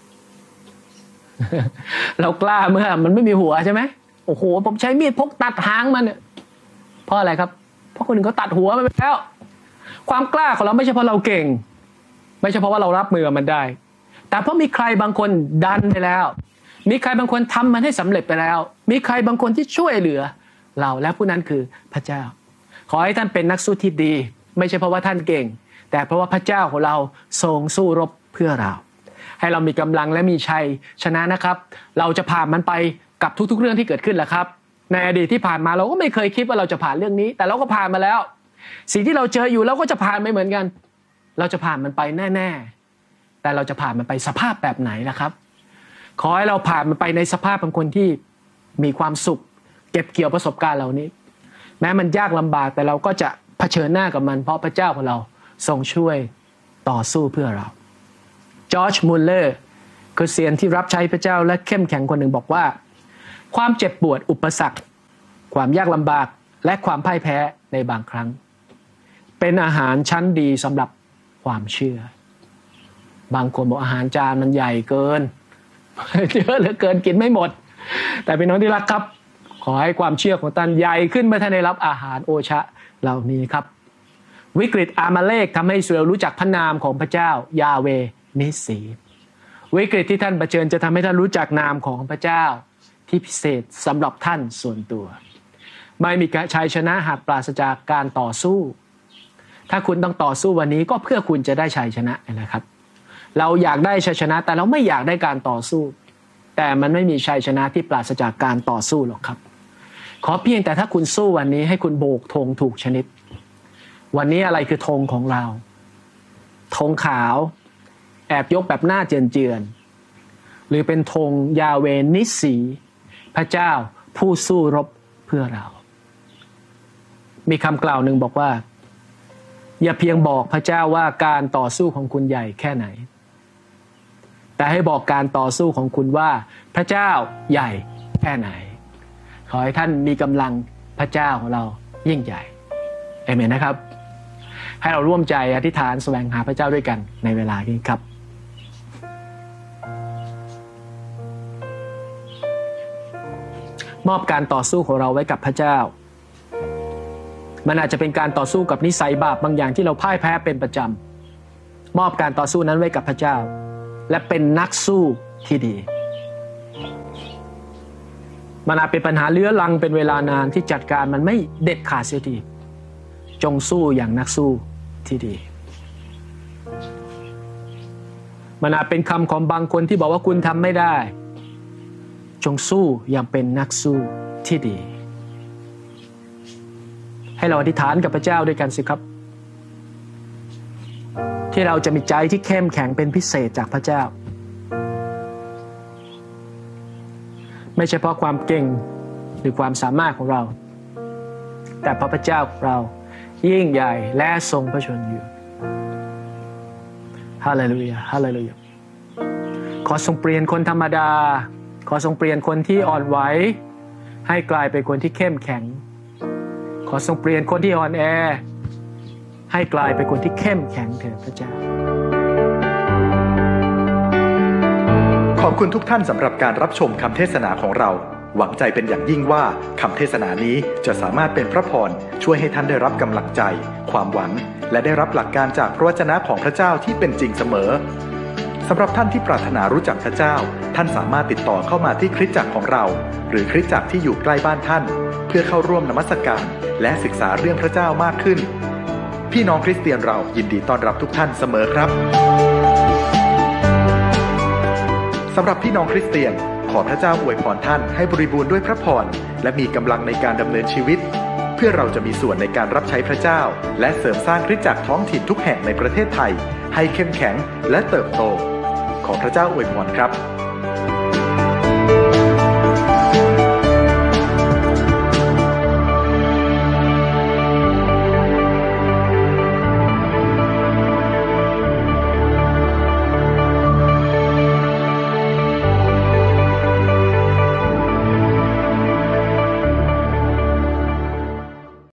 เรากล้าเมื่อมันไม่มีหัวใช่ไหมโอ้โหผมใช้มีดพกตัดหางมันเนี่ยเพราะอะไรครับเพราะคนอื่นเขาตัดหัวมันไปแล้วความกล้าของเราไม่ใช่เพราะเราเก่งไม่ใช่เพราะว่าเรารับมือมันได้แต่เพราะมีใครบางคนดันไปแล้วมีใครบางคนทำมันให้สำเร็จไปแล้วมีใครบางคนที่ช่วยเหลือเราและผู้นั้นคือพระเจ้าขอให้ท่านเป็นนักสู้ที่ดีไม่ใช่เพราะว่าท่านเก่งแต่เพราะว่าพระเจ้าของเราทรงสู้รบเพื่อเราให้เรามีกำลังและมีชัยชนะนะครับเราจะผ่านมันไปกับทุกๆเรื่องที่เกิดขึ้นแหละครับในอดีตที่ผ่านมาเราก็ไม่เคยคิดว่าเราจะผ่านเรื่องนี้แต่เราก็ผ่านมาแล้วสิ่งที่เราเจออยู่เราก็จะผ่านไปเหมือนกันเราจะผ่านมันไปแน่ๆแต่เราจะผ่านมันไปสภาพแบบไหนล่ะครับขอให้เราผ่านมันไปในสภาพของคนที่มีความสุขเก็บเกี่ยวประสบการณ์เหล่านี้แม้มันยากลำบากแต่เราก็จะเผชิญหน้ากับมันเพราะพระเจ้าของเราทรงช่วยต่อสู้เพื่อเราจอร์จมุลเลอร์คริสเตียนที่รับใช้พระเจ้าและเข้มแข็งคนหนึ่งบอกว่าความเจ็บปวดอุปสรรคความยากลำบากและความพ่ายแพ้ในบางครั้งเป็นอาหารชั้นดีสำหรับความเชื่อบางคนบอกอาหารจานมันใหญ่เกินเยอะเหลือเกินกินไม่หมดแต่พี่น้องที่รักครับขอให้ความเชื่อของท่านใหญ่ขึ้นเมื่อท่านได้รับอาหารโอชะเหล่านี้ครับวิกฤตอามาเลกทำให้อิสราเอลรู้จักพระนามของพระเจ้ายาเวนิสีวิกฤตที่ท่านเผชิญจะทำให้ท่านรู้จักนามของพระเจ้าที่พิเศษสำหรับท่านส่วนตัวไม่มีชัยชนะหากปราศจากการต่อสู้ถ้าคุณต้องต่อสู้วันนี้ก็เพื่อคุณจะได้ชัยชนะนะครับเราอยากได้ชัยชนะแต่เราไม่อยากได้การต่อสู้แต่มันไม่มีชัยชนะที่ปราศจากการต่อสู้หรอกครับขอเพียงแต่ถ้าคุณสู้วันนี้ให้คุณโบกธงถูกชนิดวันนี้อะไรคือธงของเราธงขาวแอบยกแบบหน้าเจือนๆหรือเป็นธงยาเวนิสีพระเจ้าผู้สู้รบเพื่อเรามีคำกล่าวหนึ่งบอกว่าอย่าเพียงบอกพระเจ้าว่าการต่อสู้ของคุณใหญ่แค่ไหนแต่ให้บอกการต่อสู้ของคุณว่าพระเจ้าใหญ่แค่ไหนขอให้ท่านมีกำลังพระเจ้าของเรายิ่งใหญ่เอเมนนะครับให้เราร่วมใจอธิษฐานแสวงหาพระเจ้าด้วยกันในเวลานี้ครับมอบการต่อสู้ของเราไว้กับพระเจ้ามันอาจจะเป็นการต่อสู้กับนิสัยบาปบางอย่างที่เราพ่ายแพ้เป็นประจำมอบการต่อสู้นั้นไว้กับพระเจ้าและเป็นนักสู้ที่ดีมันอาจเป็นปัญหาเรื้อรังเป็นเวลานานที่จัดการมันไม่เด็ดขาดเสียทีจงสู้อย่างนักสู้ที่ดีมันอาจเป็นคำของบางคนที่บอกว่าคุณทำไม่ได้จงสู้อย่างเป็นนักสู้ที่ดีให้เราอธิษฐานกับพระเจ้าด้วยกันสิครับที่เราจะมีใจที่เข้มแข็งเป็นพิเศษจากพระเจ้าไม่ใช่เพราะความเก่งหรือความสามารถของเราแต่เพราะพระเจ้าของเรายิ่งใหญ่และทรงพระชนอยู่ฮาเลลูยาฮาเลลูยาขอทรงเปลี่ยนคนธรรมดาขอทรงเปลี่ยนคนที่อ่อนไหวให้กลายเป็นคนที่เข้มแข็งขอทรงเปลี่ยนคนที่อ่อนแอให้กลายเป็นคนที่เข้มแข็งเถิดพระเจ้าขอบคุณทุกท่านสำหรับการรับชมคำเทศนาของเราหวังใจเป็นอย่างยิ่งว่าคำเทศนานี้จะสามารถเป็นพระพรช่วยให้ท่านได้รับกำลังใจความหวังและได้รับหลักการจากพระวจนะของพระเจ้าที่เป็นจริงเสมอสำหรับท่านที่ปรารถนารู้จักพระเจ้าท่านสามารถติดต่อเข้ามาที่คริสตจักรของเราหรือคริสตจักรที่อยู่ใกล้บ้านท่านเพื่อเข้าร่วมนมัสการและศึกษาเรื่องพระเจ้ามากขึ้นพี่น้องคริสเตียนเรายินดีต้อนรับทุกท่านเสมอครับสำหรับพี่น้องคริสเตียนขอพระเจ้าอวยพรท่านให้บริบูรณ์ด้วยพระพรและมีกำลังในการดำเนินชีวิตเพื่อเราจะมีส่วนในการรับใช้พระเจ้าและเสริมสร้างคริสตจักรท้องถิ่นทุกแห่งในประเทศไทยให้เข้มแข็งและเติบโตขอพระเจ้าอวยพรครับ